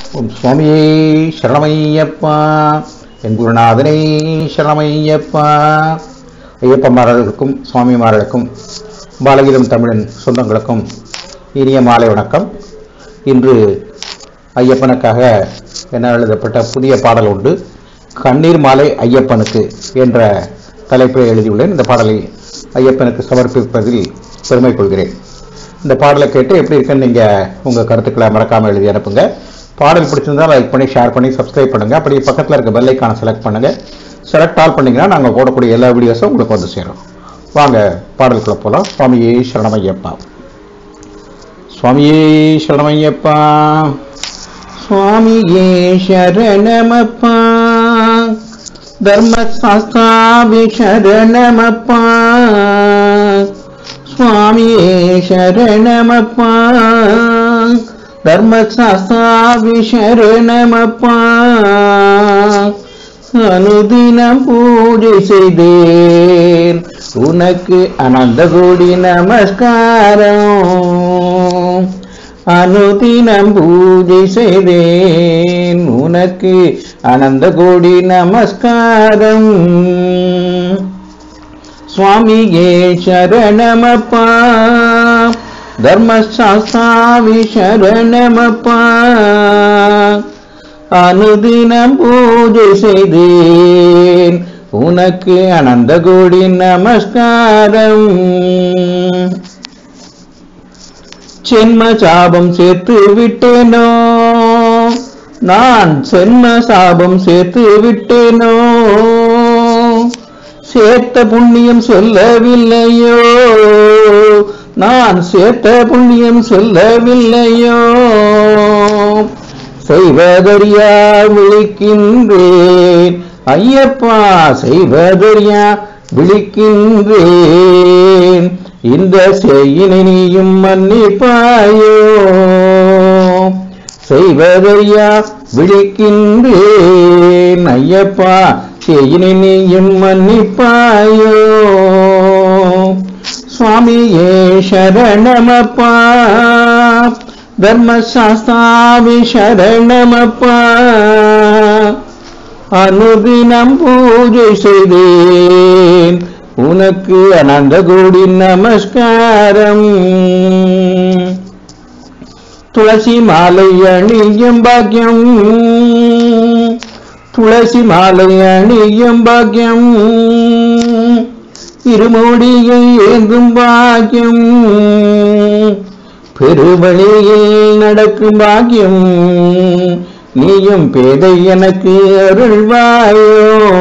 ஓம் சுவாமியே சரணமையப்பா. என் குருநாதனே சரணமையப்பா. ஐயப்பமார்களுக்கும் சுவாமிமார்களுக்கும் பாலகீதம் தமிழின் சொந்தங்களுக்கும் இனிய மாலை வணக்கம். இன்று ஐயப்பனுக்காக என எழுதப்பட்ட புதிய பாடல் உண்டு. கண்ணீர் மாலை ஐயப்பனுக்கு என்ற தலைப்பில் எழுதியுள்ளேன். இந்த பாடலை ஐயப்பனுக்கு சமர்ப்பிப்பதில் பெருமை கொள்கிறேன். இந்த பாடலை கேட்டு எப்படி இருக்குன்னு நீங்கள் உங்கள் கருத்துக்களை மறக்காமல் எழுதி அனுப்புங்க. பாடல் பிடிச்சிருந்தால் லைக் பண்ணி, ஷேர் பண்ணி, சப்ஸ்கிரைப் பண்ணுங்கள். அப்படி பக்கத்தில் இருக்க பெல் ஐக்கானை செலக்ட் பண்ணுங்கள். செலக்ட் ஆல் பண்ணிங்கன்னா நாங்கள் போடக்கூடிய எல்லா வீடியோஸும் உங்களுக்கு வந்து சேரும். வாங்க பாடலுக்குள்ள போகலாம். சுவாமியே சரணமையப்பா. சுவாமியே சரணமையப்பா. சுவாமியே சரணமப்பா. தர்மசாஸ்தாவி சரணமப்பா. சுவாமியே சரணமப்பா. தர்மசாஸ்தாவி சரணமப்பா. அனுதினம் பூஜை செய்தேன் உனக்கு அனந்த கோடி நமஸ்காரம். அனுதினம் பூஜை செய்தேன் உனக்கு அனந்த கோடி நமஸ்காரம். சுவாமியே சரணமப்பா. தர்மசாஸ்தாவி சரணமப்பா. அனுதினம் பூஜை செய்தேன் உனக்கு அனந்த கோடி நமஸ்காரம். சென்ம சாபம் சேர்த்து விட்டேனோ நான், சென்ம சாபம் சேர்த்து விட்டேனோ. சேர்த்த புண்ணியம் சொல்லவில்லையோ நான், சேர்த்த புண்ணியம் சொல்லவில்லையோ. செய்வதறியா விழிக்கின்றேன் ஐயப்பா, செய்வதறியா விழிக்கின்றேன். இந்த செய்யினை நீயும் மன்னிப்பாயோ. செய்வதறியா விழிக்கின்றேன் ஐயப்பா, செய்யினை நீயும் மன்னிப்பாயோ. சுவாமியே சரணமப்பா. தர்மசாஸ்தாவி சரணமப்பா. அனுதினம் பூஜை செய்தேன் உனக்கு அனந்த கோடி நமஸ்காரம். துளசி மாலை அணியும் பாக்கியம், துளசி மாலை அணியும் பாக்கியம். இருமூடியை ஏந்தும் பாக்கியம், பெருவழியில் நடக்கும் பாக்கியம். நீயும் பேதை எனக்கு அருள்வாயோ.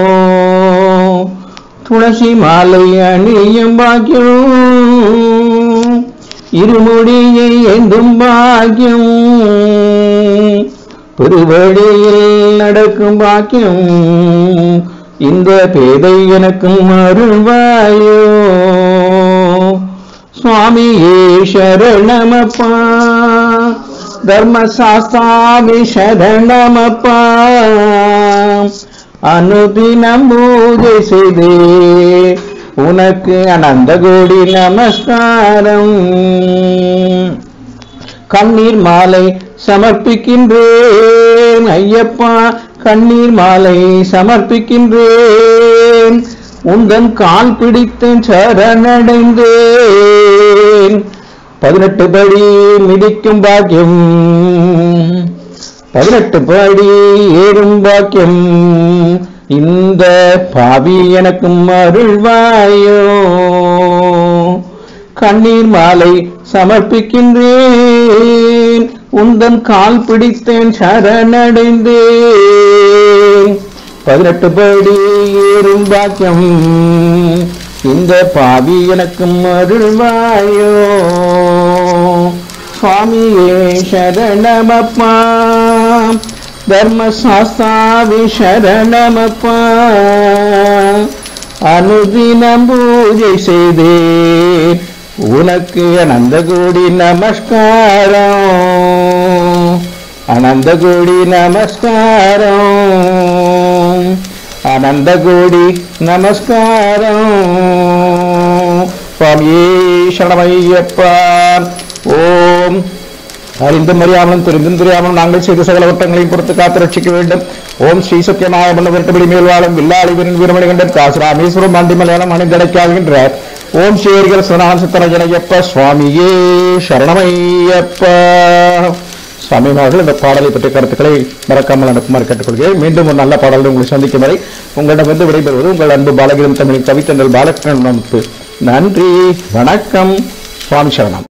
துளசி மாலை அணியும் பாக்கியம், இருமுடியை ஏந்தும் பாக்கியம். பெருவழியில் நடக்கும் பாக்கியம். இந்த பேதை எனக்கும் அருள்வாயோ. சுவாமியே சரணமப்பா. தர்மசாஸ்தாவி சரணமப்பா. அனுதினம் பூஜை செய்தே உனக்கு அனந்த கோடி நமஸ்காரம். கண்ணீர் மாலை சமர்ப்பிக்கின்றேன் ஐயப்பா, கண்ணீர் மாலை சமர்ப்பிக்கின்றேன். உந்தன் கால் பிடித்தேன் சரணடைந்தேன். 18 படி மிதிக்கும் பாக்கியம், 18 படி ஏறும் பாக்கியம். இந்த பாவி எனக்கும் அருள்வாயோ. கண்ணீர் மாலை சமர்ப்பிக்கின்றேன். உந்தன் கால் பிடித்தேன் சரணடைந்தேன். 18 படி ஏறும் பாக்கியம். இந்த பாவி எனக்கும் அருள்வாயோ. சுவாமியே சரணமப்பா. தர்மசாஸ்தாவி சரணமப்பா. அனுதினம் பூஜை செய்தேன் உனக்கு அனந்த கோடி நமஸ்காரம். அனந்த கோடி நமஸ்காரம். அனந்த கோடி நமஸ்காரம். சுவாமியே சரணமையப்பா. ஓம் அறிந்தும் அறியாமலும் தெரிந்தும் தெரியாமலும் நாங்கள் செய்த சகல வட்டங்களையும் பொறுத்து காத்து ரட்சிக்க வேண்டும். ஓம் ஸ்ரீ சத்யநாய மன்னவர்த்தபடி மேல்வாழும் வில்லாளிவரின் வீரமணிகண்டன் காசி ராமேஸ்வரம் ஆண்டி மலையாளம் அணிந்தடைக்காகின்ற ஓம் ஸ்ரீஹரிகர சுனான் சித்தரஜனையப்ப சுவாமியே சரணமையப்ப. சுவாமிமார்கள் இந்த பாடலை பற்றிய கருத்துக்களை மறக்காமல் அனுப்புமாறு கேட்டுக்கொள்கிறேன். மீண்டும் ஒரு நல்ல பாடலை உங்களை சந்திக்கும் வரை உங்களிடமிருந்து விடைபெறுவது உங்கள் அன்பு பாலகிரம் தமிழின் கவித்தண்டல் பாலகிருஷ்ணன். நன்றி, வணக்கம், சுவாமி சரணம்.